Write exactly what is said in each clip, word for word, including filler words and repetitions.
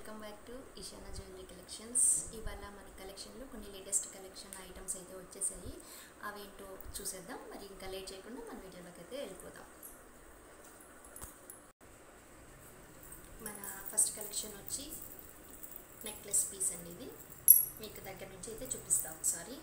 Welcome back to Ishana jewellery collections. ఇవాళ మన కలెక్షన్లో కొన్ని లేటెస్ట్ కలెక్షన్ ఐటమ్స్ అయితే వచ్చేసాయి. అవేంటో చూసేద్దాం. మరి ఇంకా లేట్ చేయకుండా మన వీడియోలోకి అయితే వెళ్ళిపోదాం. మన ఫస్ట్ కలెక్షన్ వచ్చి నెక్లెస్ పీస్ అండి. ఇది మీకు దగ్గర నుంచి అయితే చూపిస్తాం. ఒకసారి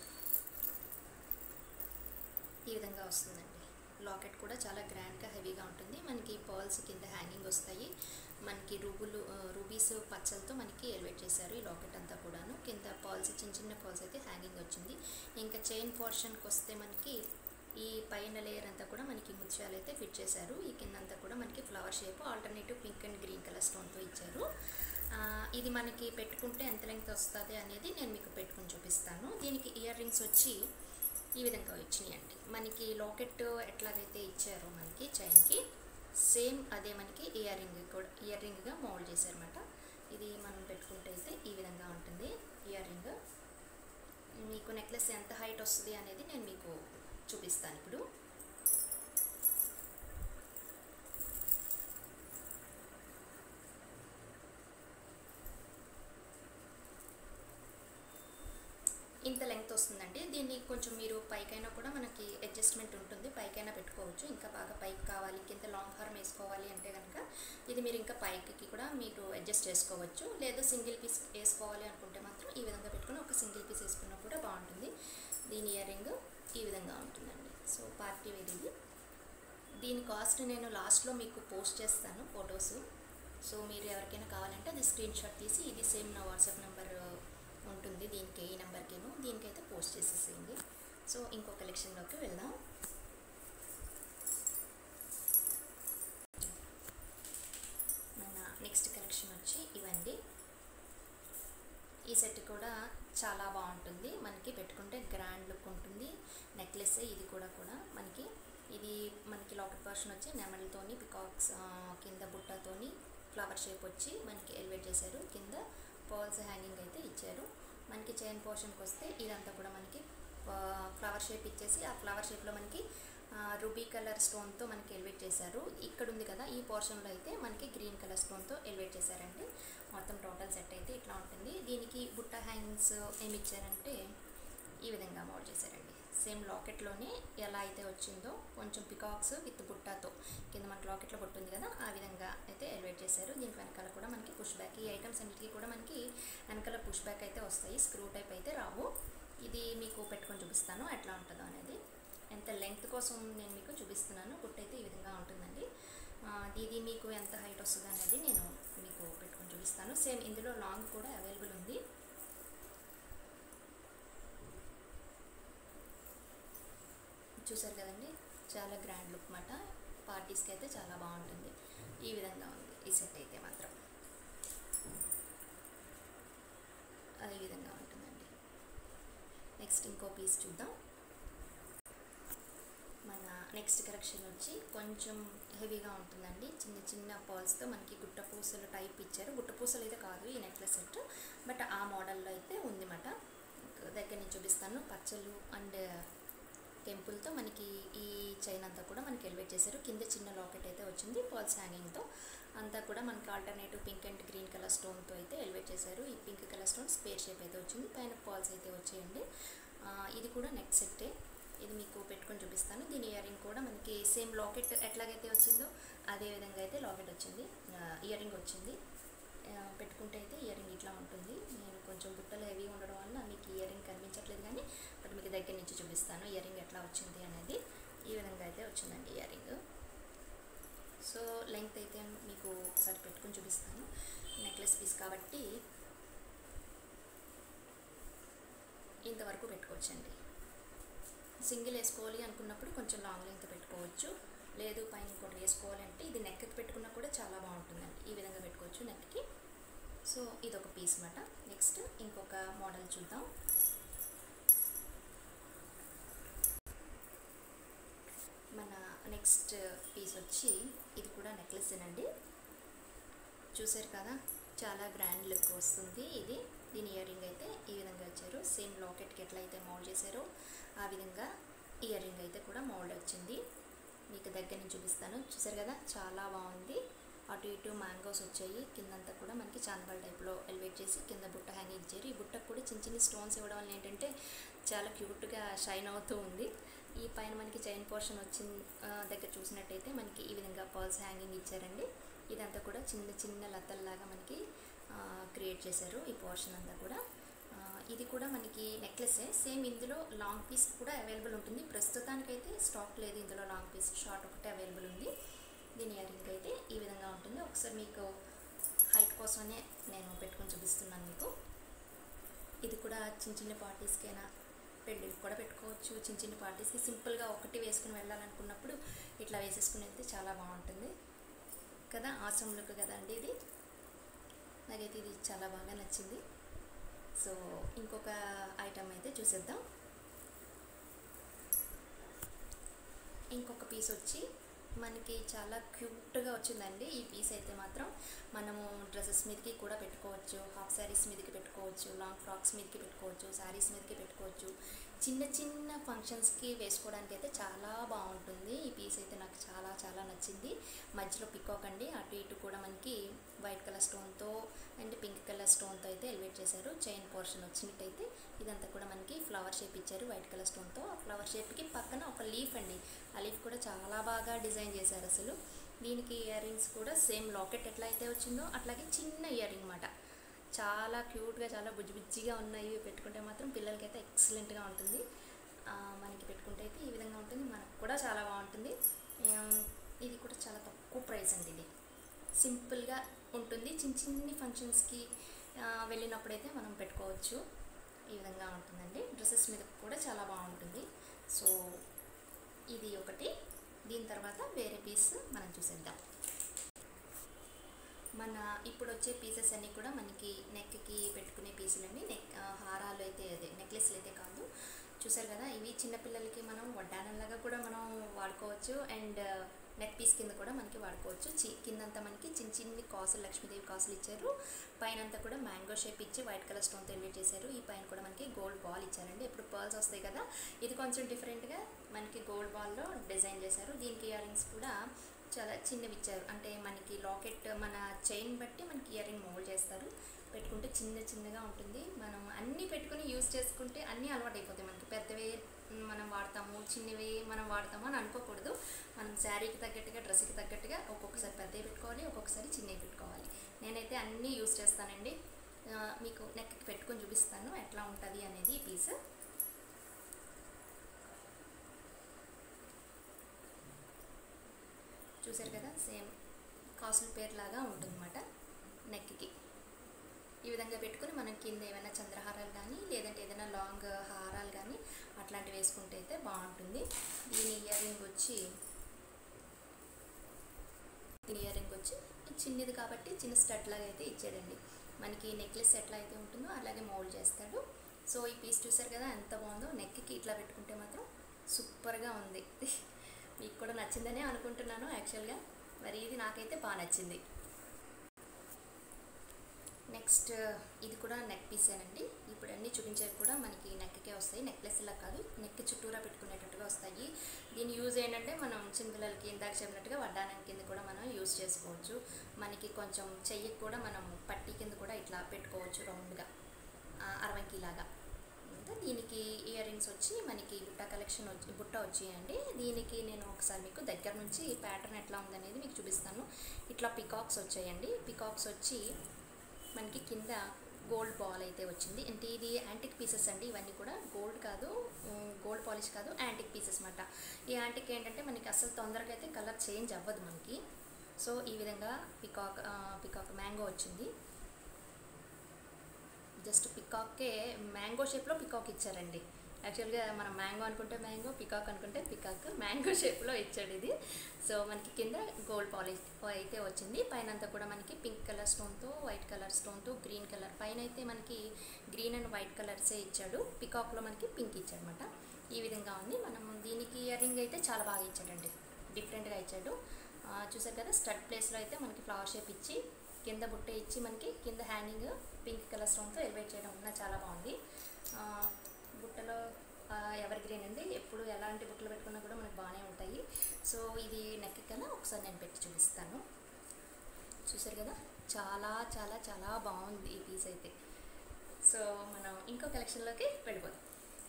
ఈ విధంగా వస్తుందండి. లాకెట్ కూడా చాలా గ్రాండ్గా హెవీగా ఉంటుంది. మనకి పర్ల్స్ కింద హ్యాంగింగ్ వస్తాయి. మనకి రూబులు రూబీస్ పచ్చలతో మనకి ఎలివేట్ చేశారు ఈ లాకెట్ అంతా కూడాను. కింద పర్ల్స్ చిన్న చిన్న పర్ల్స్ అయితే హ్యాంగింగ్ వచ్చింది. ఇంకా చైన్ పోర్షన్కి వస్తే మనకి ఈ పైన లేయర్ అంతా కూడా మనకి ముత్యాలు అయితే ఫిట్ చేశారు. ఈ కింద అంతా కూడా మనకి flower shape alternative pink and green colour స్టోన్తో ఇచ్చారు. ఇది మనకి పెట్టుకుంటే ఎంత లెంగ్త్ వస్తుంది అనేది నేను మీకు పెట్టుకుని చూపిస్తాను. దీనికి ఇయర్ రింగ్స్ వచ్చి ఈ విధంగా వచ్చినాయండి. మనకి లాకెట్ ఎట్లాగైతే ఇచ్చారో మనకి చైన్కి సేమ్ అదే మనకి ఇయర్ రింగ్ కూడా ఇయర్ రింగ్గా మోల్డ్ చేశారన్నమాట. ఇది మనం పెట్టుకుంటే అయితే ఈ విధంగా ఉంటుంది ఇయర్ రింగ్. మీకు నెక్లెస్ ఎంత హైట్ వస్తుంది అనేది నేను మీకు చూపిస్తాను ఇప్పుడు. ఇంత లెంగ్త్ వస్తుందండి. దీన్ని కొంచెం మీరు పైకైనా కూడా మనకి అడ్జస్ట్మెంట్ ఉంటుంది, పైకైనా పెట్టుకోవచ్చు. ఇంకా బాగా పైకి కావాలి, కింద లాంగ్ హార్మ్ వేసుకోవాలి అంటే కనుక ఇది మీరు ఇంకా పైకి కూడా మీరు అడ్జస్ట్ చేసుకోవచ్చు. లేదా సింగిల్ పీస్ వేసుకోవాలి అనుకుంటే మాత్రం ఈ విధంగా పెట్టుకుని ఒక సింగిల్ పీస్ వేసుకున్నా కూడా బాగుంటుంది. దీని ఇయర్ రింగ్ ఈ విధంగా ఉంటుందండి. సో పార్టీ వేర్ ఇది. దీని కాస్ట్ నేను లాస్ట్లో మీకు పోస్ట్ చేస్తాను ఫొటోస్. సో మీరు ఎవరికైనా కావాలంటే అది స్క్రీన్ షాట్ తీసి ఇది సేమ్ నా వాట్సాప్ నెంబర్ ఉంటుంది దీనికి, ఈ నెంబర్కేను దీనికైతే పోస్ట్ చేసేసేయండి. సో ఇంకో కలెక్షన్లోకి వెళ్దాం. మన నెక్స్ట్ కలెక్షన్ వచ్చి ఇవండి. ఈ సెట్ కూడా చాలా బాగుంటుంది. మనకి పెట్టుకుంటే గ్రాండ్ లుక్ ఉంటుంది. నెక్లెస్ ఇది కూడా కూడా మనకి ఇది మనకి లాకెట్ పోర్షన్ వచ్చి నెమలితోని పికాక్స్ కింద బుట్టతోని ఫ్లవర్ షేప్ వచ్చి మనకి ఎలివేట్ చేశారు. కింద పర్ల్స్ హ్యాంగింగ్ అయితే ఇచ్చారు. మనకి చైన్ పోర్షన్కి వస్తే ఇదంతా కూడా మనకి ఫ్లవర్ షేప్ ఇచ్చేసి ఆ ఫ్లవర్ షేప్లో మనకి రూబీ కలర్ స్టోన్తో మనకి ఎలివేట్ చేశారు. ఇక్కడ ఉంది కదా ఈ పోర్షన్లో అయితే మనకి గ్రీన్ కలర్ స్టోన్తో ఎలివేట్ చేశారండి. మొత్తం టోటల్ సెట్ అయితే ఇట్లా ఉంటుంది. దీనికి బుట్ట హ్యాంగింగ్స్ ఏమి ఇచ్చారంటే ఈ విధంగా మోల్డ్ చేశారండి. సేమ్ లాకెట్లోనే ఎలా అయితే వచ్చిందో కొంచెం పికాక్స్ విత్ బుట్టాతో కింద మనకి లాకెట్లో బుట్టుంది కదా ఆ విధంగా అయితే ఎలివేట్ చేశారు. దీనికి వెనకాల కూడా మనకి పుష్ బ్యాక్, ఈ ఐటమ్స్ అన్నిటికీ కూడా మనకి వెనకాల పుష్ బ్యాక్ అయితే వస్తాయి, స్క్రూ టైప్ అయితే రావు. ఇది మీకు పెట్టుకొని చూపిస్తాను ఎట్లా ఉంటుందో అనేది. ఎంత లెంగ్త్ కోసం నేను మీకు చూపిస్తున్నాను. బుట్ట అయితే ఈ విధంగా ఉంటుందండి. ఇది మీకు ఎంత హైట్ వస్తుంది అనేది నేను మీకు పెట్టుకొని చూపిస్తాను. సేమ్ ఇందులో లాంగ్ కూడా అవైలబుల్ ఉంది. చూసారు కదండి, చాలా గ్రాండ్ లుక్ మాట. పార్టీస్కి అయితే చాలా బాగుంటుంది. ఈ విధంగా ఉంది ఈ సెట్ అయితే మాత్రం. అదే విధంగా ఉంటుందండి. నెక్స్ట్ ఇంకో పీస్ చూద్దాం. మన నెక్స్ట్ కలెక్షన్ వచ్చి కొంచెం హెవీగా ఉంటుందండి. చిన్న చిన్న పర్ల్స్తో మనకి గుట్ట పూసలు టైప్ ఇచ్చారు. గుట్ట పూసలు అయితే కాదు ఈ నెక్లెస్ సెట్, బట్ ఆ మోడల్లో అయితే ఉందన్నమాట. దగ్గర నుంచి చూపిస్తాను. పచ్చలు అండ్ టెంపుల్తో మనకి ఈ చైన్ అంతా కూడా మనకి ఎలివేట్ చేశారు. కింద చిన్న లాకెట్ అయితే వచ్చింది పర్ల్స్ హ్యాంగింగ్తో. అంతా కూడా మనకి alternative pink and green colour స్టోన్తో అయితే ఎలివేట్ చేశారు. ఈ pink colour stone square shape అయితే వచ్చింది. పైన పర్ల్స్ అయితే వచ్చేయండి. ఇది కూడా నెక్ సెట్టే. ఇది మీకు పెట్టుకొని చూపిస్తాను. దీని ఇయర్ రింగ్ కూడా మనకి సేమ్ లాకెట్ ఎట్లాగైతే వచ్చిందో అదే విధంగా అయితే లాకెట్ వచ్చింది, ఇయర్ రింగ్ వచ్చింది. పెట్టుకుంటే అయితే ఇయర్ రింగ్ ఇట్లా ఉంటుంది. నేను కొంచెం బుట్టలు హెవీ ఉండడం వల్ల మీకు ఇయర్ రింగ్ కనిపించట్లేదు, కానీ బట్ మీకు దగ్గర నుంచి చూపిస్తాను ఇయర్ రింగ్ ఎట్లా వచ్చింది అనేది. ఈ విధంగా అయితే వచ్చిందండి ఇయర్ రింగ్. సో లెంగ్త్ అయితే మీకు ఒకసారి పెట్టుకొని చూపిస్తాను. నెక్లెస్ పీస్ కాబట్టి ఇంతవరకు పెట్టుకోవచ్చండి. సింగిల్ వేసుకోవాలి అనుకున్నప్పుడు కొంచెం లాంగ్ లెంగ్త్ పెట్టుకోవచ్చు. లేదు పైన ఇంకోటి వేసుకోవాలంటే ఇది నెక్కి పెట్టుకున్నా కూడా చాలా బాగుంటుందండి. ఈ విధంగా పెట్టుకోవచ్చు నెక్కి. సో ఇదొక పీస్ అన్నమాట. నెక్స్ట్ ఇంకొక మోడల్ చూద్దాం. మన నెక్స్ట్ పీస్ వచ్చి ఇది కూడా నెక్లెస్సేనండి. చూసారు కదా, చాలా గ్రాండ్ లుక్ వస్తుంది ఇది. దీని ఇయర్ రింగ్ అయితే ఈ విధంగా ఇచ్చారు. సేమ్ లాకెట్కి ఎట్లయితే మోల్డ్ చేశారో ఆ విధంగా ఇయర్ రింగ్ అయితే కూడా మోల్డ్ వచ్చింది. మీకు దగ్గర నుంచి చూపిస్తాను. చూసారు కదా, చాలా బాగుంది. అటు ఇటు మ్యాంగోస్ వచ్చాయి. కిందంతా కూడా మనకి చాందబాల్ టైప్లో ఎలివేట్ చేసి కింద బుట్ట హ్యాంగింగ్ ఇచ్చారు. ఈ బుట్టకు కూడా చిన్న చిన్న స్టోన్స్ ఇవ్వడం వల్ల ఏంటంటే చాలా క్యూట్గా షైన్ అవుతూ ఉంది. ఈ పైన మనకి చైన్ పోర్షన్ వచ్చిన దగ్గర చూసినట్టయితే మనకి ఈ విధంగా పర్ల్స్ హ్యాంగింగ్ ఇచ్చారండి. ఇదంతా కూడా చిన్న చిన్న లతల్లాగా మనకి క్రియేట్ చేశారు ఈ పోర్షన్ అంతా కూడా. ఇది కూడా మనకి నెక్లెసే, సేమ్ ఇందులో లాంగ్ పీస్ కూడా అవైలబుల్ ఉంటుంది. ప్రస్తుతానికైతే స్టాక్ లేదు ఇందులో, లాంగ్ పీస్ షార్ట్ ఒకటే అవైలబుల్ ఉంది. దీని ఇయర్ రింగ్ అయితే ఈ విధంగా ఉంటుంది. ఒకసారి మీకు హైట్ కోసమే నేను పెట్టుకొని చూపిస్తున్నాను మీకు. ఇది కూడా చిన్న చిన్న పార్టీస్కైనా పెళ్ళికి కూడా పెట్టుకోవచ్చు. చిన్న చిన్న పార్టీస్కి సింపుల్గా ఒకటి వేసుకుని వెళ్ళాలనుకున్నప్పుడు ఇట్లా వేసేసుకుని వెళ్తే చాలా బాగుంటుంది కదా. ఆసమ్ లుక్ కదండి ఇది. నాకైతే ఇది చాలా బాగా నచ్చింది. సో ఇంకొక ఐటమ్ అయితే చూసేద్దాం. ఇంకొక పీస్ వచ్చి మనకి చాలా క్యూట్గా వచ్చిందండి. ఈ పీస్ అయితే మాత్రం మనము డ్రెస్సెస్ మీదకి కూడా పెట్టుకోవచ్చు, హాఫ్ శారీస్ మీదకి పెట్టుకోవచ్చు, లాంగ్ ఫ్రాక్స్ మీదకి పెట్టుకోవచ్చు, శారీస్ మీదకి పెట్టుకోవచ్చు. చిన్న చిన్న ఫంక్షన్స్కి వేసుకోవడానికి అయితే చాలా బాగుంటుంది. ఈ పీస్ అయితే నాకు చాలా చాలా నచ్చింది. మధ్యలో పికాక్ అండి, అటు ఇటు కూడా మనకి వైట్ కలర్ స్టోన్తో అండ్ పింక్ కలర్ స్టోన్తో అయితే ఎలివేట్ చేశారు. చైన్ పోర్షన్ వచ్చినట్టయితే ఇదంతా కూడా మనకి ఫ్లవర్ షేప్ ఇచ్చారు వైట్ కలర్ స్టోన్తో. ఆ ఫ్లవర్ షేప్కి పక్కన ఒక లీఫ్ అండి, ఆ లీఫ్ కూడా చాలా బాగా డిజైన్ చేశారు అసలు. దీనికి ఇయర్ రింగ్స్ కూడా సేమ్ లాకెట్ ఎట్లా అయితే వచ్చిందో అట్లాగే చిన్న ఇయర్ రింగ్ అన్నమాట. చాలా క్యూట్గా చాలా బుజ్జి బుజ్జిగా ఉన్నాయి. పెట్టుకుంటే మాత్రం పిల్లలకి అయితే ఎక్సలెంట్గా ఉంటుంది. మనకి పెట్టుకుంటే అయితే ఈ విధంగా ఉంటుంది, మనకు కూడా చాలా బాగుంటుంది. ఇది కూడా చాలా తక్కువ ప్రైస్ అండి. ఇది సింపుల్గా ఉంటుంది. చిన్న చిన్ని ఫంక్షన్స్కి వెళ్ళినప్పుడైతే మనం పెట్టుకోవచ్చు. ఈ విధంగా ఉంటుందండి. డ్రెస్సెస్ మీద కూడా చాలా బాగుంటుంది. సో ఇది ఒకటి. దీని తర్వాత వేరే పీస్ మనం చూసేద్దాం. మన ఇప్పుడు వచ్చే పీసెస్ అన్నీ కూడా మనకి నెక్కి పెట్టుకునే పీసులండి. నెక్ హారాలు అయితే అదే నెక్లెస్లు అయితే కాదు. చూసారు కదా, ఇవి చిన్నపిల్లలకి మనం వడ్డానంలాగా కూడా మనం వాడుకోవచ్చు. అండ్ నెక్ పీస్ కింద కూడా మనకి వాడుకోవచ్చు. చి కిందంతా మనకి చిన్న చిన్ని కాసులు, లక్ష్మీదేవి కాసులు ఇచ్చారు. పైన అంతా కూడా మ్యాంగో షేప్ ఇచ్చి వైట్ కలర్ స్టోన్తో ఎలివేట్ చేశారు. ఈ పైన కూడా మనకి గోల్డ్ బాల్ ఇచ్చారండి. ఇప్పుడు పర్ల్స్ వస్తాయి కదా, ఇది కొంచెం డిఫరెంట్గా మనకి గోల్డ్ బాల్లో డిజైన్ చేశారు. దీనికి ఇయర్ రింగ్స్ కూడా చాలా చిన్నవి ఇచ్చారు. అంటే మనకి లాకెట్ మన చైన్ బట్టి మనకి ఇయర్ రింగ్ మోల్డ్ చేస్తారు. పెట్టుకుంటే చిన్న చిన్నగా ఉంటుంది. మనం అన్నీ పెట్టుకుని యూజ్ చేసుకుంటే అన్నీ అలవాటు అయిపోతాయి మనకి. పెద్దవి మనం వాడతాము, చిన్నవి మనం వాడతాము అని అనుకోకూడదు. మనం శారీకి తగ్గట్టుగా, డ్రెస్కి తగ్గట్టుగా ఒక్కొక్కసారి పెద్దవి పెట్టుకోవాలి, ఒక్కొక్కసారి చిన్నవి పెట్టుకోవాలి. నేనైతే అన్నీ యూజ్ చేస్తానండి. మీకు నెక్కి పెట్టుకొని చూపిస్తాను ఎట్లా ఉంటుంది అనేది ఈ పీస్. చూసారు కదా, సేమ్ కాసుల పేరు లాగా ఉంటుందన్నమాట నెక్కి. ఈ విధంగా పెట్టుకుని మనం కింద ఏమైనా చంద్రహారాలు కానీ లేదంటే ఏదైనా లాంగ్ హారాలు కానీ అట్లాంటివి వేసుకుంటే అయితే బాగుంటుంది. దీని ఇయర్ రింగ్ వచ్చి దీని ఇయర్ రింగ్ వచ్చి చిన్నది కాబట్టి చిన్న స్టడ్ లాగా అయితే ఇచ్చాడండి. మనకి నెక్లెస్ ఎట్లా అయితే ఉంటుందో అలాగే మోల్డ్ చేస్తాడు. సో ఈ పీస్ చూసారు కదా ఎంత బాగుందో. నెక్కి ఇట్లా పెట్టుకుంటే మాత్రం సూపర్గా ఉంది. మీకు కూడా నచ్చిందనే అనుకుంటున్నాను యాక్చువల్గా. మరి ఇది నాకైతే బాగా నచ్చింది. నెక్స్ట్ ఇది కూడా నెక్ పీసేనండి. ఇప్పుడు అన్నీ చూపించేవి కూడా మనకి నెక్కే వస్తాయి. నెక్లెస్ ఇలా కాదు, నెక్ చుట్టూరా పెట్టుకునేటట్టుగా వస్తాయి. దీని యూజ్ ఏంటంటే మనం చిన్నపిల్లలకి ఇందాక చెప్పినట్టుగా వడ్డానం కింద కూడా మనం యూజ్ చేసుకోవచ్చు. మనకి కొంచెం చెయ్యికి కూడా మనం పట్టి కింద కూడా ఇట్లా పెట్టుకోవచ్చు రౌండ్గా అరవంకిలాగా. దీనికి ఇయర్ రింగ్స్ వచ్చి మనకి బుట్ట కలెక్షన్ వచ్చి బుట్ట వచ్చాయండి. దీనికి నేను ఒకసారి మీకు దగ్గర నుంచి ప్యాటర్న్ ఎట్లా ఉందనేది మీకు చూపిస్తాను. ఇట్లా పికాక్స్ వచ్చాయండి. పికాక్స్ వచ్చి మనకి కింద గోల్డ్ బాల్ అయితే వచ్చింది. అంటే ఇది యాంటిక్ పీసెస్ అండి. ఇవన్నీ కూడా గోల్డ్ కాదు, గోల్డ్ పాలిష్ కాదు, యాంటిక్ పీసెస్ అన్నమాట. ఈ యాంటిక్ ఏంటంటే మనకి అసలు తొందరగా అయితే కలర్ చేంజ్ అవ్వదు మనకి. సో ఈ విధంగా పికాక్ పికాక్ మ్యాంగో వచ్చింది. జస్ట్ పికాక్కే మ్యాంగో షేప్లో పికాక్ ఇచ్చారండి. యాక్చువల్గా మనం మ్యాంగో అనుకుంటే మ్యాంగో, పికాక్ అనుకుంటే పికాక్, మ్యాంగో షేప్లో ఇచ్చాడు ఇది. సో మనకి కింద గోల్డ్ పాలిష్ అయితే వచ్చింది. పైన అంతా కూడా మనకి పింక్ కలర్ స్టోన్తో, వైట్ కలర్ స్టోన్తో, గ్రీన్ కలర్ పైన అయితే మనకి గ్రీన్ అండ్ వైట్ కలర్సే ఇచ్చాడు. పికాక్లో మనకి పింక్ ఇచ్చాడు అనమాట. ఈ విధంగా ఉంది. మనం దీనికి ఇయర్ రింగ్ అయితే చాలా బాగా ఇచ్చాడండి, డిఫరెంట్గా ఇచ్చాడు. చూసారు కదా, స్టడ్ ప్లేస్లో అయితే మనకి ఫ్లవర్ షేప్ ఇచ్చి కింద బుట్ట ఇచ్చి మనకి కింద హ్యాంగింగ్ పింక్ కలర్ స్టోన్తో ఎలివేట్ చేయడం ఉన్న చాలా బాగుంది. బుట్టలో ఎవర్ గ్రీన్ అండి, ఎప్పుడు ఎలాంటి బుట్టలు పెట్టుకున్నా కూడా మనకు బాగానే ఉంటాయి. సో ఇది నెక్ కన్నా ఒకసారి నేను పెట్టి చూపిస్తాను. చూసారు కదా, చాలా చాలా చాలా బాగుంది ఈ పీస్ అయితే. సో మనం ఇంకో కలెక్షన్లోకి వెళ్ళిపోదాం.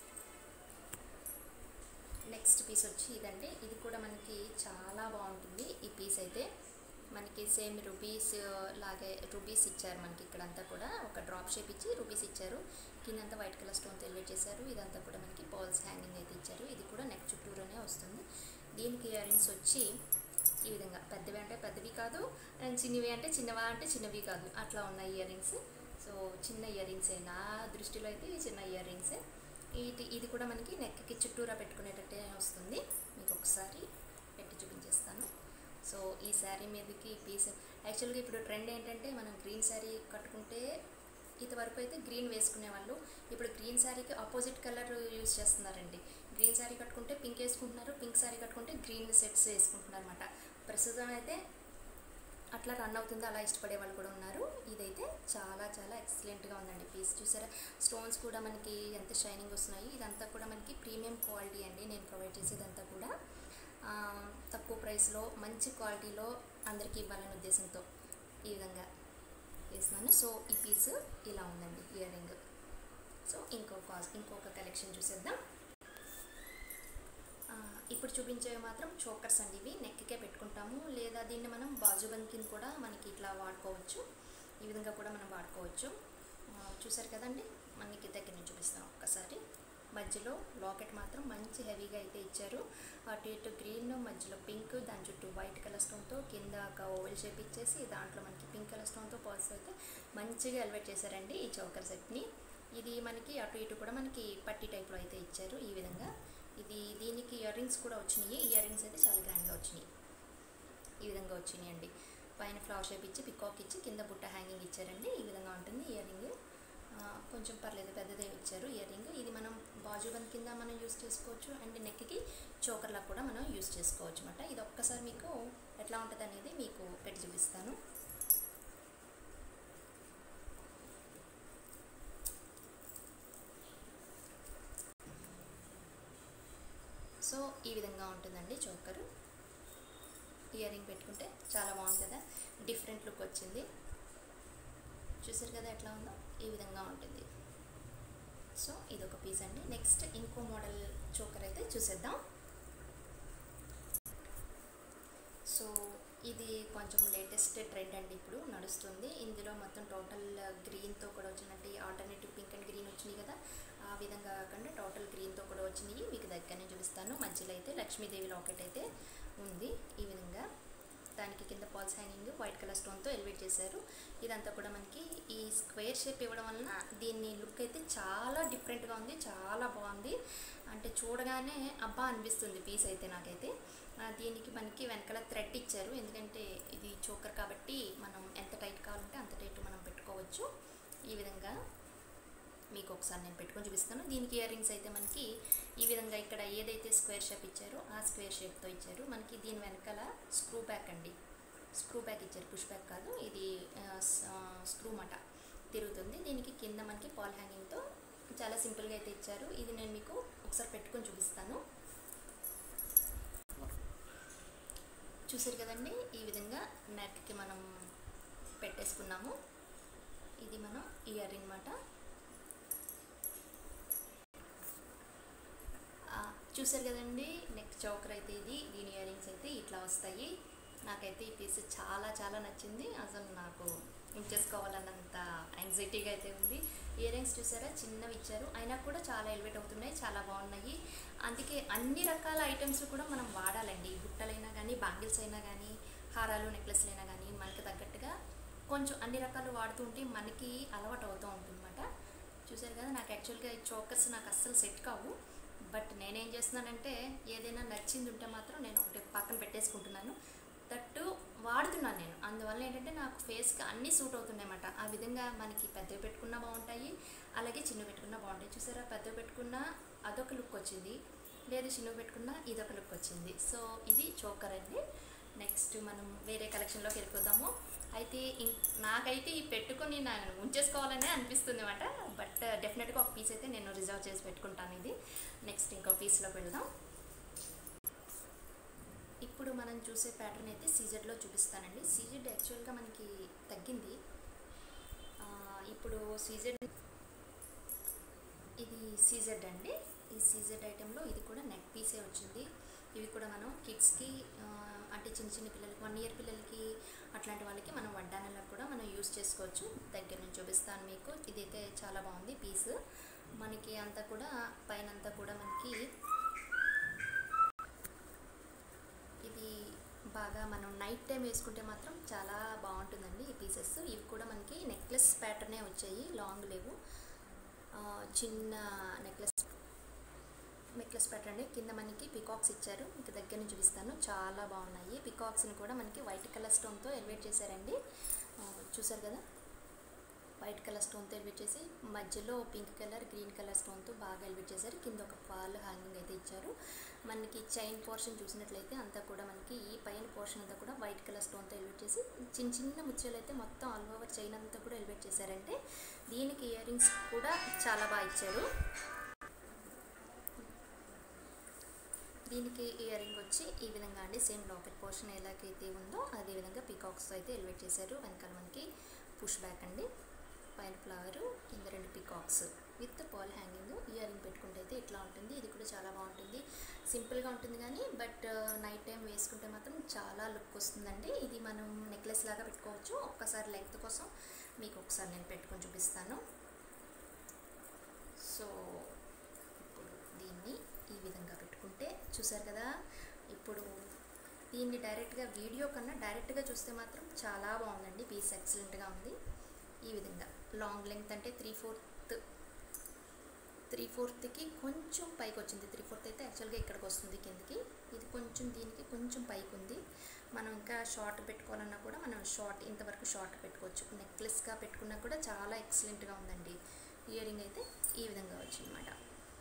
నెక్స్ట్ పీస్ వచ్చి ఇదండి. ఇది కూడా మనకి చాలా బాగుంటుంది ఈ పీస్ అయితే. మనకి సేమ్ రూబీస్ లాగే రూబీస్ ఇచ్చారు మనకి. ఇక్కడంతా కూడా ఒక డ్రాప్ షేప్ ఇచ్చి రూబీస్ ఇచ్చారు. కిందంతా వైట్ కలర్ స్టోన్తో ఎలివేట్ చేశారు. ఇదంతా కూడా మనకి పర్ల్స్ హ్యాంగింగ్ అయితే ఇచ్చారు. ఇది కూడా నెక్ చుట్టూరునే వస్తుంది. దీనికి ఇయర్ రింగ్స్ వచ్చి ఈ విధంగా పెద్దవి అంటే పెద్దవి కాదు, అండ్ చిన్నవి అంటే చిన్నవా అంటే చిన్నవి కాదు, అట్లా ఉన్నాయి ఇయర్ రింగ్స్. సో చిన్న ఇయర్ రింగ్సే నా దృష్టిలో అయితే, ఈ చిన్న ఇయర్ రింగ్సే. ఇది ఇది కూడా మనకి నెక్కి చుట్టూరా పెట్టుకునేటట్టే వస్తుంది. మీకు ఒకసారి పెట్టి చూపించేస్తాను. సో ఈ శారీ మీదకి పీస్ యాక్చువల్గా ఇప్పుడు ట్రెండ్ ఏంటంటే మనం గ్రీన్ శారీ కట్టుకుంటే, ఇంతవరకు అయితే గ్రీన్ వేసుకునే వాళ్ళు, ఇప్పుడు గ్రీన్ శారీకి ఆపోజిట్ కలర్ యూజ్ చేస్తున్నారండి. గ్రీన్ శారీ కట్టుకుంటే పింక్ వేసుకుంటున్నారు, పింక్ శారీ కట్టుకుంటే గ్రీన్ సెట్స్ వేసుకుంటున్నారు అనమాట. ప్రస్తుతం అయితే అట్లా రన్ అవుతుంది, అలా ఇష్టపడే వాళ్ళు కూడా ఉన్నారు. ఇదైతే చాలా చాలా ఎక్సలెంట్గా ఉందండి పీస్. చూసారా, స్టోన్స్ కూడా మనకి ఎంత షైనింగ్ వస్తున్నాయి. ఇదంతా కూడా మనకి ప్రీమియం క్వాలిటీ అండి నేను ప్రొవైడ్ చేసేదంతా కూడా. తక్కువ ప్రైస్లో మంచి క్వాలిటీలో అందరికీ ఇవ్వాలనే ఉద్దేశంతో ఈ విధంగా వేస్తున్నాను. సో ఈ పీస్ ఇలా ఉందండి ఇయర్ రింగ్. సో ఇంకొక ఇంకొక కలెక్షన్ చూసేద్దాం. ఇప్పుడు చూపించేవి మాత్రం చోకర్స్ అండి. ఇవి నెక్కే పెట్టుకుంటాము, లేదా దీన్ని మనం బాజుబంద్ కింద కూడా మనకి ఇట్లా వాడుకోవచ్చు. ఈ విధంగా కూడా మనం వాడుకోవచ్చు. చూసారు కదండి, మనకి దగ్గర నుంచి చూపిస్తాం ఒక్కసారి. మధ్యలో లాకెట్ మాత్రం మంచి హెవీగా అయితే ఇచ్చారు. అటు ఇటు గ్రీన్, మధ్యలో పింక్, దాని చుట్టూ వైట్ కలర్ స్టోన్తో కింద ఒక ఓవెల్ షేప్ ఇచ్చేసి దాంట్లో మనకి పింక్ కలర్ స్టోన్తో పర్ల్స్ అయితే మంచిగా ఎలివేట్ చేశారండి ఈ చోకర్ సెట్ని. ఇది మనకి అటు ఇటు కూడా మనకి పట్టి టైప్లో అయితే ఇచ్చారు ఈ విధంగా. ఇది దీనికి ఇయర్ రింగ్స్ కూడా వచ్చినాయి. ఇయర్ రింగ్స్ అయితే చాలా గ్రాండ్గా వచ్చినాయి, ఈ విధంగా వచ్చినాయి అండి. పైన ఫ్లవర్ షేప్ ఇచ్చి పికాక్ ఇచ్చి కింద బుట్ట హ్యాంగింగ్ ఇచ్చారండి. ఈ విధంగా ఉంటుంది ఇయర్ రింగ్. కొంచెం పర్లేదు, పెద్దదే ఇచ్చారు ఇయర్ రింగ్. ఇది మనం బాజుబంద్ కింద మనం యూస్ చేసుకోవచ్చు, అండ్ నెక్కి చోకర్లా కూడా మనం యూస్ చేసుకోవచ్చు అనమాట. ఇది ఒక్కసారి మీకు ఎట్లా ఉంటుంది అనేది మీకు పెట్టి చూపిస్తాను. సో ఈ విధంగా ఉంటుందండి చోకరు. ఇయర్ రింగ్ పెట్టుకుంటే చాలా బాగుంది కదా, డిఫరెంట్ లుక్ వచ్చింది. చూసారు కదా ఎట్లా ఉందో, ఈ విధంగా ఉంటుంది. సో ఇది ఒక పీస్ అండి. నెక్స్ట్ ఇంకో మోడల్ చోకర్ అయితే చూసేద్దాం. సో ఇది కొంచెం లేటెస్ట్ ట్రెండ్ అండి, ఇప్పుడు నడుస్తుంది. ఇందులో మొత్తం టోటల్ గ్రీన్తో కూడా వచ్చినట్టు, ఆల్టర్నేటివ్ పింక్ అండ్ గ్రీన్ వచ్చినాయి కదా, ఆ విధంగా కాకుండా టోటల్ గ్రీన్తో కూడా వచ్చినాయి. మీకు దగ్గరనే చూపిస్తాను. మధ్యలో అయితే లక్ష్మీదేవి లాకెట్ అయితే ఉంది ఈ విధంగా. దానికి కింద పాల్స్ హ్యాంగింగ్ వైట్ కలర్ స్టోన్తో ఎలివేట్ చేశారు. ఇదంతా కూడా మనకి ఈ స్క్వేర్ షేప్ ఇవ్వడం వలన దీన్ని లుక్ అయితే చాలా డిఫరెంట్గా ఉంది, చాలా బాగుంది. అంటే చూడగానే అబ్బా అనిపిస్తుంది పీస్ అయితే నాకైతే. దీనికి మనకి వెనకాల థ్రెడ్ ఇచ్చారు, ఎందుకంటే ఇది చోకర్ కాబట్టి మనం ఎంత టైట్ కావాలంటే అంత టైట్ మనం పెట్టుకోవచ్చు. ఈ విధంగా మీకు ఒకసారి నేను పెట్టుకొని చూపిస్తాను. దీనికి ఇయర్ రింగ్స్ అయితే మనకి ఈ విధంగా ఇక్కడ ఏదైతే స్క్వేర్ షేప్ ఇచ్చారో ఆ స్క్వేర్ షేప్తో ఇచ్చారు. మనకి దీని వెనకాల స్క్రూ బ్యాక్ అండి, స్క్రూ బ్యాక్ ఇచ్చారు, పుష్ బ్యాక్ కాదు, ఇది స్క్రూ మాట తిరుగుతుంది. దీనికి కింద మనకి పాల్ హ్యాంగింగ్తో చాలా సింపుల్గా అయితే ఇచ్చారు. ఇది నేను మీకు ఒకసారి పెట్టుకొని చూపిస్తాను. చూసారు కదండి, ఈ విధంగా నెక్కి మనం పెట్టేసుకున్నాము. ఇది మనం ఇయర్ రింగ్ మాట. చూసారు కదండి, నెక్ చౌకర్ అయితే ఇది. దీని ఇయర్ రింగ్స్ అయితే ఇట్లా వస్తాయి. నాకైతే ఈ పీస్ చాలా చాలా నచ్చింది. అసలు నాకు ఉంచేసుకోవాలన్నంత యాంగ్జైటీగా అయితే ఉంది. ఇయర్ రింగ్స్ చూసారా, చిన్నవి ఇచ్చారు, అయినా కూడా చాలా ఎలివేట్ అవుతున్నాయి, చాలా బాగున్నాయి. అందుకే అన్ని రకాల ఐటమ్స్ కూడా మనం వాడాలండి. బుట్టలైనా కానీ, బ్యాంగిల్స్ అయినా కానీ, హారాలు, నెక్లెస్లు అయినా కానీ, మనకి తగ్గట్టుగా కొంచెం అన్ని రకాలు వాడుతూ ఉంటే మనకి అలవాటు అవుతూ ఉంటుందన్నమాట. చూసారు కదా, నాకు యాక్చువల్గా ఈ చోకర్స్ నాకు అస్సలు సెట్ కావు. బట్ నేనేం చేస్తున్నానంటే, ఏదైనా నచ్చింది ఉంటే మాత్రం నేను ఒకటి పక్కన పెట్టేసుకుంటున్నాను. దట్టు వాడుతున్నాను నేను. అందువల్ల ఏంటంటే నాకు ఫేస్కి అన్నీ సూట్ అవుతున్నాయి అన్నమాట. ఆ విధంగా మనకి పెద్దవి పెట్టుకున్నా బాగుంటాయి, అలాగే చిన్నవి పెట్టుకున్నా బాగుంటాయి. చూసారా, పెద్దవి పెట్టుకున్నా అదొక లుక్ వచ్చింది, లేదు చిన్నవి పెట్టుకున్నా ఇదొక లుక్ వచ్చింది. సో ఇది చోకర్ అండి. నెక్స్ట్ మనం వేరే కలెక్షన్లోకి వెళ్ళిపోదాము. అయితే నాకైతే ఈ పెట్టుకొని నేను ఉంచేసుకోవాలనే అనిపిస్తుంది అన్నమాట. బట్ డెఫినెట్గా ఒక పీస్ అయితే నేను రిజర్వ్ చేసి పెట్టుకుంటాను. ఇది నెక్స్ట్ ఇంకో పీస్లోకి వెళ్దాం. ఇప్పుడు మనం చూసే ప్యాటర్న్ అయితే సీజెడ్లో చూపిస్తానండి. సీజెడ్ యాక్చువల్గా మనకి తగ్గింది. ఇప్పుడు సీజెడ్ ఇది సీజెడ్ అండి. ఈ సీజెడ్ ఐటెంలో ఇది కూడా నెక్ పీసే వచ్చింది. ఇవి కూడా మనం కిడ్స్కి అంటే చిన్న చిన్న పిల్లలకి వన్ ఇయర్ పిల్లలకి అట్లాంటి వాళ్ళకి మనం వడ్డానలకు కూడా మనం యూస్ చేసుకోవచ్చు. దగ్గర నుంచి చూపిస్తాను మీకు. ఇదైతే చాలా బాగుంది పీస్. మనకి అంతా కూడా పైన అంతా కూడా మనకి ఇది బాగా మనం నైట్ టైం వేసుకుంటే మాత్రం చాలా బాగుంటుందండి ఈ పీసెస్. ఇవి కూడా మనకి నెక్లెస్ ప్యాటర్నే వచ్చాయి, లాంగ్ లేవు. చిన్న నెక్లెస్ నెక్లెస్ ప్యాటర్న్. కింద మనకి పికాక్స్ ఇచ్చారు. మీకు దగ్గర నుంచి చూపిస్తాను. చాలా బాగున్నాయి. పికాక్స్ని కూడా మనకి వైట్ కలర్ స్టోన్తో ఎలివేట్ చేశారండి. చూసారు కదా, వైట్ కలర్ స్టోన్తో ఎలివేట్ చేసి మధ్యలో పింక్ కలర్ గ్రీన్ కలర్ స్టోన్తో బాగా ఎలివేట్ చేశారు. కింద ఒక పాల్ హ్యాంగింగ్ అయితే ఇచ్చారు. మనకి చైన్ పోర్షన్ చూసినట్లయితే అంతా కూడా మనకి ఈ పైన పోర్షన్ అంతా కూడా వైట్ కలర్ స్టోన్తో ఎలివేట్ చేసి చిన్న చిన్న ముత్యాలు అయితే మొత్తం ఆల్ ఓవర్ చైన్ అంతా కూడా ఎలివేట్ చేశారంటే దీనికి ఇయర్ రింగ్స్ కూడా చాలా బాగా ఇచ్చారు. దీనికి ఇయర్ రింగ్ వచ్చి ఈ విధంగా అండి, సేమ్ లాకెట్ పోర్షన్ ఎలాగైతే ఉందో అదే విధంగా పీకాక్స్ అయితే ఎలివేట్ చేశారు. వెనకాల మనకి పుష్ బ్యాక్ అండి, పైన ఫ్లవర్, కింద రెండు peacocks with pearl hanging. Earring పెట్టుకుంటే అయితే ఇట్లా ఉంటుంది. ఇది కూడా చాలా బాగుంటుంది. సింపుల్గా ఉంటుంది కానీ బట్ నైట్ టైం వేసుకుంటే మాత్రం చాలా లుక్ వస్తుందండి. ఇది మనం నెక్లెస్ లాగా పెట్టుకోవచ్చు. ఒక్కసారి లెంగ్త్ కోసం మీకు ఒకసారి నేను పెట్టుకొని చూపిస్తాను. సో ఇప్పుడు దీన్ని ఈ విధంగా పెట్టుకుంటే చూసారు కదా. ఇప్పుడు దీన్ని డైరెక్ట్గా వీడియో కన్నా డైరెక్ట్గా చూస్తే మాత్రం చాలా బాగుందండి. పీస్ ఎక్సలెంట్గా ఉంది. ఈ విధంగా లాంగ్ లెంగ్త్ అంటే త్రీ ఫోర్త్ త్రీ ఫోర్త్కి కొంచెం పైకి వచ్చింది. త్రీ ఫోర్త్ అయితే యాక్చువల్గా ఇక్కడికి వస్తుంది కిందకి. ఇది కొంచెం దీనికి కొంచెం పైకి ఉంది. మనం ఇంకా షార్ట్ పెట్టుకోవాలన్నా కూడా మనం షార్ట్ ఇంతవరకు షార్ట్ పెట్టుకోవచ్చు. నెక్లెస్గా పెట్టుకున్నా కూడా చాలా ఎక్సలెంట్గా ఉందండి. ఇయర్ రింగ్ అయితే ఈ విధంగా వచ్చిందన్నమాట.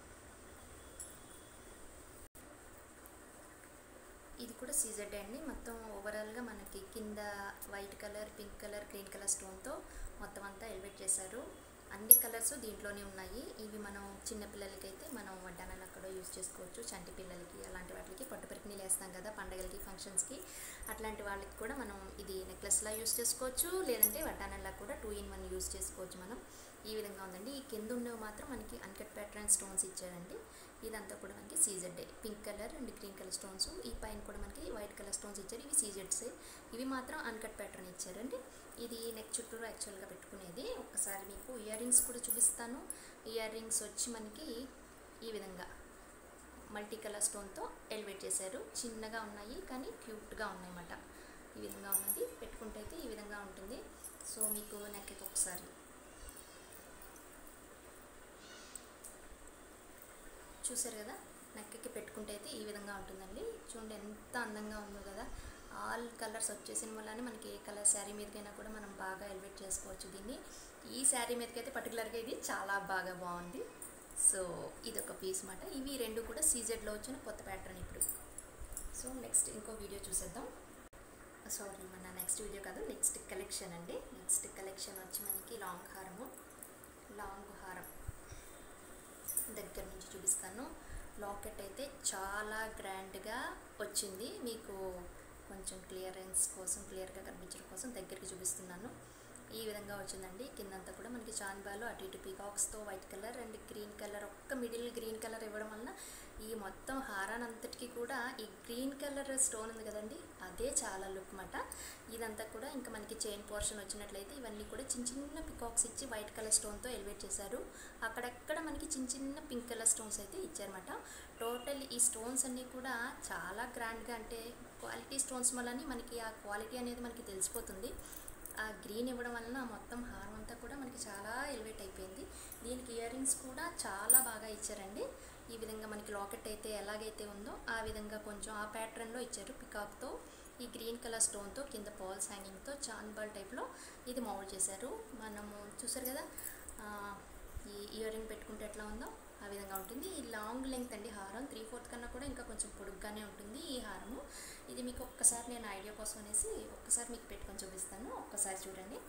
ఇది కూడా సీజెడ్ అండి. మొత్తం ఓవరాల్గా మనకి కింద white colour, pink colour, green colour స్టోన్తో మొత్తం అంతా ఎలివేట్ చేశారు. అన్ని కలర్స్ దీంట్లోనే ఉన్నాయి. ఇవి మనం చిన్నపిల్లలకి అయితే మనం వడ్డానాలు అక్కడ యూజ్ చేసుకోవచ్చు. చంటి పిల్లలకి అలాంటి వాటికి పట్టు పరికిణీలు వేస్తాం కదా పండగలకి, ఫంక్షన్స్కి, అట్లాంటి వాళ్ళకి కూడా మనం ఇది నెక్లెస్లా యూజ్ చేసుకోవచ్చు. లేదంటే వడ్డానాలా కూడా టూ ఇన్ వన్ యూజ్ చేసుకోవచ్చు మనం. ఈ విధంగా ఉందండి. ఈ కింద ఉన్నవి మాత్రం మనకి అన్కట్ ప్యాటర్న్ స్టోన్స్ ఇచ్చారండి. ఇదంతా కూడా మనకి CZ pink colour and green colour stones. ఈ పైన కూడా మనకి వైట్ కలర్ స్టోన్స్ ఇచ్చారు. ఇవి సీజెడ్సే. ఇవి మాత్రం అన్కట్ ప్యాటర్న్ ఇచ్చారండి. ఇది నెక్ చుట్టూరు యాక్చువల్గా పెట్టుకునేది. ఒకసారి మీకు ఇయర్ రింగ్స్ కూడా చూపిస్తాను. ఇయర్ రింగ్స్ వచ్చి మనకి ఈ విధంగా మల్టీ కలర్ స్టోన్తో ఎలివేట్ చేశారు. చిన్నగా ఉన్నాయి కానీ క్యూట్గా ఉన్నాయన్నమాట. ఈ విధంగా ఉన్నది పెట్టుకుంటే అయితే ఈ విధంగా ఉంటుంది. సో మీకు నెక్కి ఒకసారి చూసారు కదా, నెక్కి పెట్టుకుంటే అయితే ఈ విధంగా ఉంటుందండి. చూడండి ఎంత అందంగా ఉందో కదా. ఆల్ కలర్స్ వచ్చేసిన వల్లనే మనకి ఏ కలర్ శారీ మీదకైనా కూడా మనం బాగా ఎలివేట్ చేసుకోవచ్చు దీన్ని. ఈ శారీ మీదకి అయితే పర్టికులర్గా ఇది చాలా బాగా బాగుంది. సో ఇది ఒక పీస్ మాట. ఇవి రెండు కూడా సీజెడ్లో వచ్చిన కొత్త ప్యాటర్న్ ఇప్పుడు. సో నెక్స్ట్ ఇంకో వీడియో చూసేద్దాం. సారీ, మన నెక్స్ట్ వీడియో కాదు, నెక్స్ట్ కలెక్షన్ అండి. నెక్స్ట్ కలెక్షన్ వచ్చి మనకి లాంగ్ హారము. లాంగ్ హారం దగ్గర నుంచి చూపిస్తాను. లాకెట్ అయితే చాలా గ్రాండ్గా వచ్చింది. మీకు కొంచెం క్లియరెన్స్ కోసం, క్లియర్గా కనిపించడం కోసం దగ్గరికి చూపిస్తున్నాను. ఈ విధంగా వచ్చిందండి. కిందంతా కూడా మనకి చాన్బాలు అటు ఇటు పీకాక్స్తో white colour and green colour, ఒక్క మిడిల్ గ్రీన్ కలర్ ఇవ్వడం వలన ఈ మొత్తం హారానంతటికి కూడా ఈ గ్రీన్ కలర్ స్టోన్ ఉంది కదండి, అదే చాలా లుక్ మాట. ఇదంతా కూడా ఇంకా మనకి చైన్ పోర్షన్ వచ్చినట్లయితే ఇవన్నీ కూడా చిన్న చిన్న పికాక్స్ ఇచ్చి వైట్ కలర్ స్టోన్తో ఎలివేట్ చేశారు. అక్కడక్కడ మనకి చిన్న చిన్న పింక్ కలర్ స్టోన్స్ అయితే ఇచ్చారన్నమాట. టోటల్ ఈ స్టోన్స్ అన్నీ కూడా చాలా గ్రాండ్గా, అంటే క్వాలిటీ స్టోన్స్ వల్ల మనకి ఆ క్వాలిటీ అనేది మనకి తెలిసిపోతుంది. ఆ గ్రీన్ ఇవ్వడం వలన మొత్తం హారం అంతా కూడా మనకి చాలా ఎలివేట్ అయిపోయింది. దీనికి ఇయర్ రింగ్స్ కూడా చాలా బాగా ఇచ్చారండి. ఈ విధంగా మనకి లాకెట్ అయితే ఎలాగైతే ఉందో ఆ విధంగా కొంచెం ఆ ప్యాటర్న్లో ఇచ్చారు. పికాక్తో ఈ గ్రీన్ కలర్ స్టోన్తో కింద పాల్స్ హ్యాంగింగ్తో చాన్బాల్ టైప్లో ఇది మౌల్డ్ చేశారు. మనము చూసారు కదా ఈ ఇయర్ రింగ్ పెట్టుకుంటే ఎట్లా ఉందో ఆ విధంగా ఉంటుంది. ఈ లాంగ్ లెంగ్త్ అండి హారం. త్రీ ఫోర్త్ కన్నా కూడా ఇంకా కొంచెం పొడుగ్గానే ఉంటుంది ఈ హారము. ఇది మీకు ఒక్కసారి నేను ఐడియా కోసం అనేసి ఒక్కసారి మీకు పెట్టుకొని చూపిస్తాను. ఒక్కసారి చూడండి.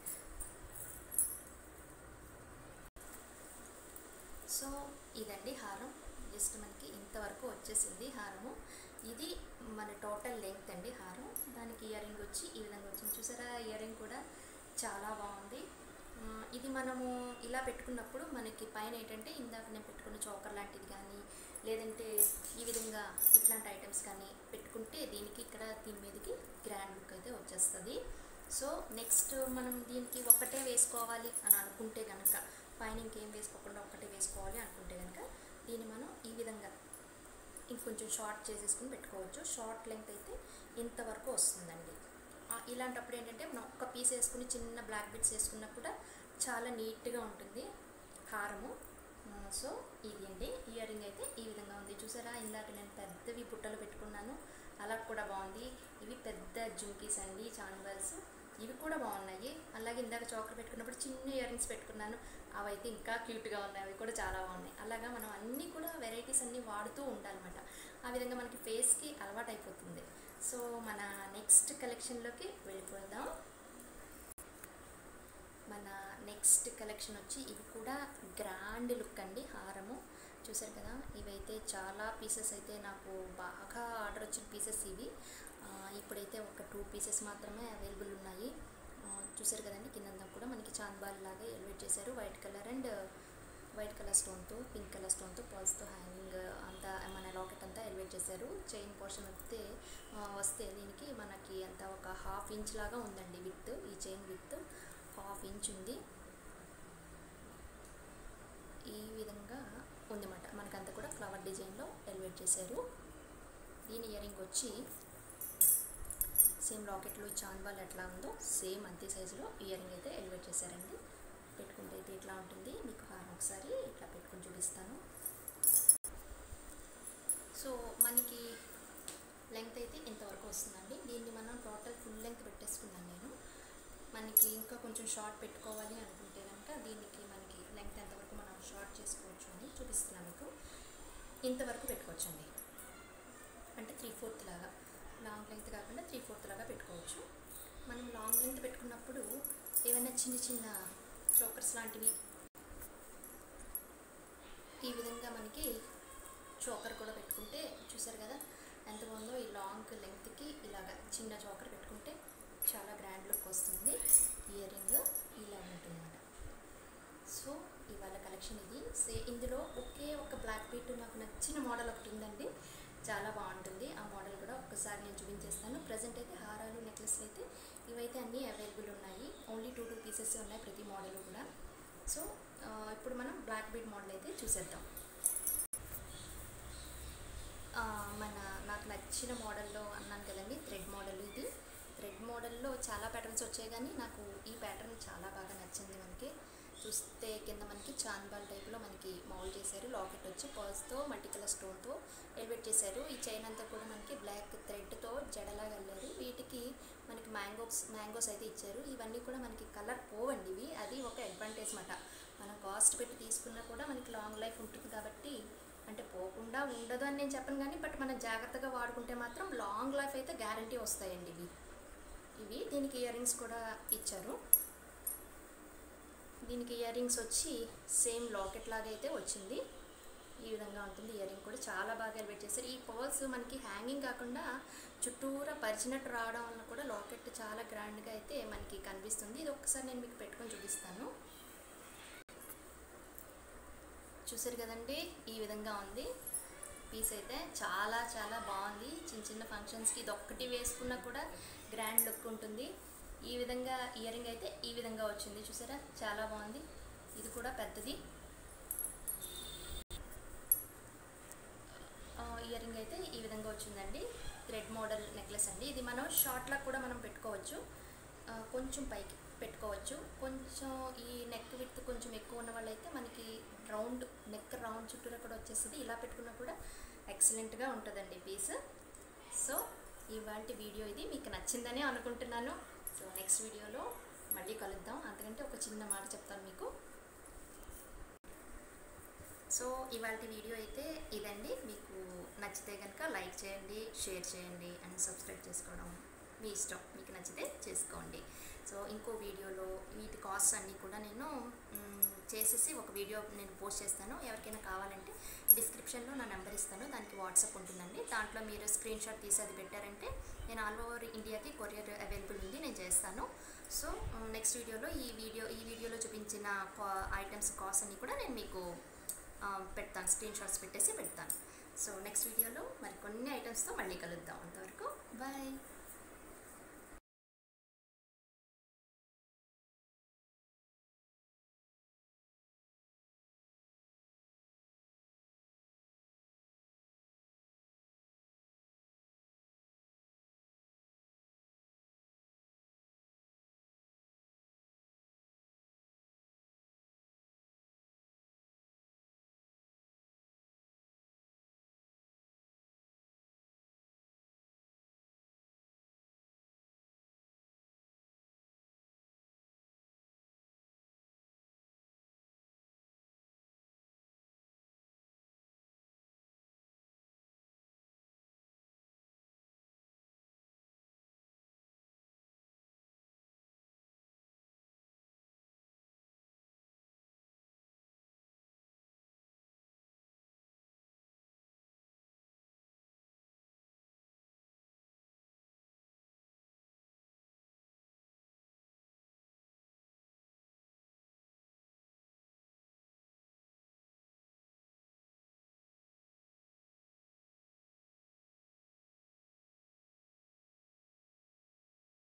సో ఇదండి హారం. జస్ట్ మనకి ఇంతవరకు వచ్చేసింది హారము. ఇది మన టోటల్ లెంగ్త్ అండి హారం. దానికి ఇయర్ రింగ్ వచ్చి ఈ విధంగా వచ్చింది. చూసారా, ఇయర్ రింగ్ కూడా చాలా బాగుంది. ఇది మనము ఇలా పెట్టుకున్నప్పుడు మనకి పైన ఏంటంటే ఇందాక నేను పెట్టుకున్న చోకర్ లాంటిది కానీ లేదంటే ఈ విధంగా ఇట్లాంటి ఐటమ్స్ కానీ పెట్టుకుంటే దీనికి ఇక్కడ దీని మీదకి గ్రాండ్ లుక్ అయితే వచ్చేస్తుంది. సో నెక్స్ట్ మనం దీనికి ఒక్కటే వేసుకోవాలి అని అనుకుంటే కనుక, పైన ఇంకేం వేసుకోకుండా ఒక్కటే వేసుకోవాలి అనుకుంటే కనుక దీన్ని మనం ఈ విధంగా ఇంకొంచెం షార్ట్ చేసేసుకుని పెట్టుకోవచ్చు. షార్ట్ లెంగ్త్ అయితే ఇంతవరకు వస్తుందండి. ఇలాంటప్పుడు ఏంటంటే మనం ఒక్క పీస్ వేసుకుని చిన్న బ్లాక్ బిట్స్ వేసుకున్నా కూడా చాలా నీట్గా ఉంటుంది హారము. సో ఇది అండి ఇయర్ రింగ్ అయితే ఈ విధంగా ఉంది. చూసారా, ఇందాక నేను పెద్దవి బుట్టలు పెట్టుకున్నాను, అలా కూడా బాగుంది. ఇవి పెద్ద జుంకీస్ అండి, చాన్బల్స్, ఇవి కూడా బాగున్నాయి. అలాగే ఇందాక చోకర్ పెట్టుకున్నప్పుడు చిన్న ఇయర్ రింగ్స్ పెట్టుకున్నాను, అవి అయితే ఇంకా క్యూట్గా ఉన్నాయి, అవి కూడా చాలా బాగున్నాయి. అలాగా మనం అన్నీ కూడా వెరైటీస్ అన్నీ వాడుతూ ఉండాలన్నమాట. ఆ విధంగా మనకి ఫేస్కి అలవాటు అయిపోతుంది. సో మన నెక్స్ట్ కలెక్షన్లోకి వెళ్ళిపోదాం. మన నెక్స్ట్ కలెక్షన్ వచ్చి ఇవి కూడా గ్రాండ్ లుక్ అండి హారము. చూసారు కదా, ఇవైతే చాలా పీసెస్ అయితే నాకు బాగా ఆర్డర్ వచ్చిన పీసెస్ ఇవి. ఇప్పుడైతే ఒక టూ పీసెస్ మాత్రమే అవైలబుల్ ఉన్నాయి. చూసారు కదండి, కింద కూడా మనకి చాంద్బాల్ లాగా ఎలివేట్ చేశారు. White colour and white colour స్టోన్తో పింక్ కలర్ స్టోన్తో పర్ల్స్తో హ్యాంగింగ్ అంతా మన లాకెట్ అంతా ఎలివేట్ చేశారు. చైన్ పోర్షన్ వస్తే వస్తే దీనికి మనకి అంతా ఒక హాఫ్ ఇంచ్ లాగా ఉందండి విత్. ఈ చైన్ విత్ హాఫ్ ఇంచ్ ఉంది. ఈ విధంగా ఉందన్నమాట. మనకంతా కూడా ఫ్లవర్ డిజైన్లో ఎలివేట్ చేశారు. దీని ఇయర్ రింగ్ వచ్చి సేమ్ లాకెట్లో చాన్బాల్ ఎట్లా ఉందో సేమ్ అంతే సైజులో ఇయర్ రింగ్ అయితే ఎలివేట్ చేశారండి. పెట్టుకుంటే అయితే ఇట్లా ఉంటుంది. మీకు హారం ఒకసారి ఇట్లా పెట్టుకొని చూపిస్తాను. సో మనకి లెంగ్త్ అయితే ఇంతవరకు వస్తుందండి. దీన్ని మనం టోటల్ ఫుల్ లెంగ్త్ పెట్టేసుకున్నాను నేను. మనకి ఇంకా కొంచెం షార్ట్ పెట్టుకోవాలి అనుకుంటే కనుక దీనికి మనకి లెంగ్త్ ఎంతవరకు మనం షార్ట్ చేసుకోవచ్చు అని చూపిస్తున్నాను మీకు. ఇంతవరకు పెట్టుకోవచ్చండి, అంటే త్రీ ఫోర్త్ లాగా, లాంగ్ లెంగ్త్ కాకుండా త్రీ ఫోర్త్ లాగా పెట్టుకోవచ్చు. మనం లాంగ్ లెంగ్త్ పెట్టుకున్నప్పుడు ఏమైనా చిన్న చిన్న చోకర్స్ లాంటివి ఈ విధంగా మనకి చోకర్ కూడా పెట్టుకుంటే చూసారు కదా ఎంత బాగుందో. ఈ లాంగ్ లెంగ్త్కి ఇలాగ చిన్న చోకర్ పెట్టుకుంటే చాలా గ్రాండ్ లుక్ వస్తుంది. ఇయర్ రింగ్ ఇలా ఉంటుందన్నమాట. సో ఇవాళ కలెక్షన్ ఇది. సే ఇందులో ఒకే ఒక బ్లాక్ బీట్ నాకు నచ్చిన మోడల్ ఒకటి ఉందండి, చాలా బాగుంటుంది. ఆ మోడల్ కూడా ఒక్కసారి నేను చూపించేస్తాను. ప్రజెంట్ అయితే హారాలు నెక్లెస్ అయితే ఇవైతే అన్నీ అవైలబుల్ ఉన్నాయి. ఓన్లీ టూ టూ పీసెస్ ఉన్నాయి ప్రతి మోడల్ కూడా. సో ఇప్పుడు మనం బ్లాక్ బీట్ మోడల్ అయితే చూసేద్దాం. మన నాకు నచ్చిన మోడల్లో అన్నాను కదండి, థ్రెడ్ మోడల్. ఇది థ్రెడ్ మోడల్లో చాలా ప్యాటర్న్స్ వచ్చాయి, కానీ నాకు ఈ ప్యాటర్న్ చాలా బాగా నచ్చింది. మనకి చూస్తే కింద మనకి చాన్బాల్ టైప్లో మనకి మౌల్డ్ చేశారు. లాకెట్ వచ్చి పర్ల్స్తో మల్టీ కలర్ స్టోన్తో ఎలివేట్ చేశారు. ఈ చైన్ అంతా కూడా మనకి బ్లాక్ థ్రెడ్తో జడలాగా వెళ్ళారు. వీటికి మనకి మ్యాంగోస్ మ్యాంగోస్ అయితే ఇచ్చారు. ఇవన్నీ కూడా మనకి కలర్ పోవండి ఇవి, అది ఒక అడ్వాంటేజ్ మాట. మనం కాస్ట్ పెట్టి తీసుకున్నా కూడా మనకి లాంగ్ లైఫ్ ఉంటుంది కాబట్టి, అంటే పోకుండా ఉండదు అని నేను చెప్పను కానీ, బట్ మనం జాగ్రత్తగా వాడుకుంటే మాత్రం లాంగ్ లైఫ్ అయితే గ్యారంటీ వస్తాయండి ఇవి. ఇవి దీనికి ఇయర్ రింగ్స్ కూడా ఇచ్చారు. దీనికి ఇయర్ రింగ్స్ వచ్చి సేమ్ లాకెట్ లాగా అయితే వచ్చింది. ఈ విధంగా ఉంటుంది. ఇయర్ రింగ్ కూడా చాలా బాగా ఎలివేట్ చేశారు. ఈ పర్ల్స్ మనకి హ్యాంగింగ్ కాకుండా చుట్టూరా పరిచినట్టు రావడం వల్ల కూడా లాకెట్ చాలా గ్రాండ్గా అయితే మనకి కనిపిస్తుంది. ఇది ఒక్కసారి నేను మీకు పెట్టుకొని చూపిస్తాను. చూసారు కదండి, ఈ విధంగా ఉంది పీస్ అయితే. చాలా చాలా బాగుంది. చిన్న చిన్న ఫంక్షన్స్కి ఇది ఒక్కటి వేసుకున్నా కూడా గ్రాండ్ లుక్ ఉంటుంది. ఈ విధంగా ఇయర్ రింగ్ అయితే ఈ విధంగా వచ్చింది. చూసారా, చాలా బాగుంది. ఇది కూడా పెద్దది ఇయర్ రింగ్ అయితే ఈ విధంగా వచ్చిందండి. థ్రెడ్ మోడల్ నెక్లెస్ అండి. ఇది మనం షార్ట్ లాగా కూడా మనం పెట్టుకోవచ్చు, కొంచెం పైకి పెట్టుకోవచ్చు. కొంచెం ఈ నెక్ విడ్త్ కొంచెం ఎక్కువ ఉన్న వాళ్ళైతే మనకి రౌండ్ నెక్ రౌండ్ చుట్టూరా కూడా వచ్చేస్తుంది. ఇలా పెట్టుకున్నా కూడా ఎక్సలెంట్గా ఉంటుందండి పీస్. సో ఇవాళ వీడియో ఇది మీకు నచ్చిందని అనుకుంటున్నాను. సో నెక్స్ట్ వీడియోలో మళ్ళీ కలుద్దాం. అంతకంటే ఒక చిన్న మాట చెప్తాను మీకు. సో ఇవాళ వీడియో అయితే ఇదండి. మీకు నచ్చితే కనుక లైక్ చేయండి, షేర్ చేయండి అండ్ సబ్స్క్రైబ్ చేసుకోవడం మీ ఇష్టం, మీకు నచ్చితే చేసుకోండి. సో ఇంకో వీడియోలో వీటి కాస్ట్ అన్నీ కూడా నేను చేసేసి ఒక వీడియో నేను పోస్ట్ చేస్తాను. ఎవరికైనా కావాలంటే డిస్క్రిప్షన్లో నా నెంబర్ ఇస్తాను, దానికి వాట్సాప్ ఉంటుందండి. దాంట్లో మీరు స్క్రీన్ షాట్ తీసి అది పెట్టారంటే నేను ఆల్ ఓవర్ ఇండియాకి కొరియర్ అవైలబుల్ ఉంది, నేను చేస్తాను. సో నెక్స్ట్ వీడియోలో ఈ వీడియో ఈ వీడియోలో చూపించిన ఐటమ్స్ కాస్ట్ అన్ని కూడా నేను మీకు పెడతాను, స్క్రీన్ షాట్స్ పెట్టేసి పెడతాను. సో నెక్స్ట్ వీడియోలో మరి కొన్ని ఐటమ్స్తో మళ్ళీ కలుద్దాం. అంతవరకు బాయ్.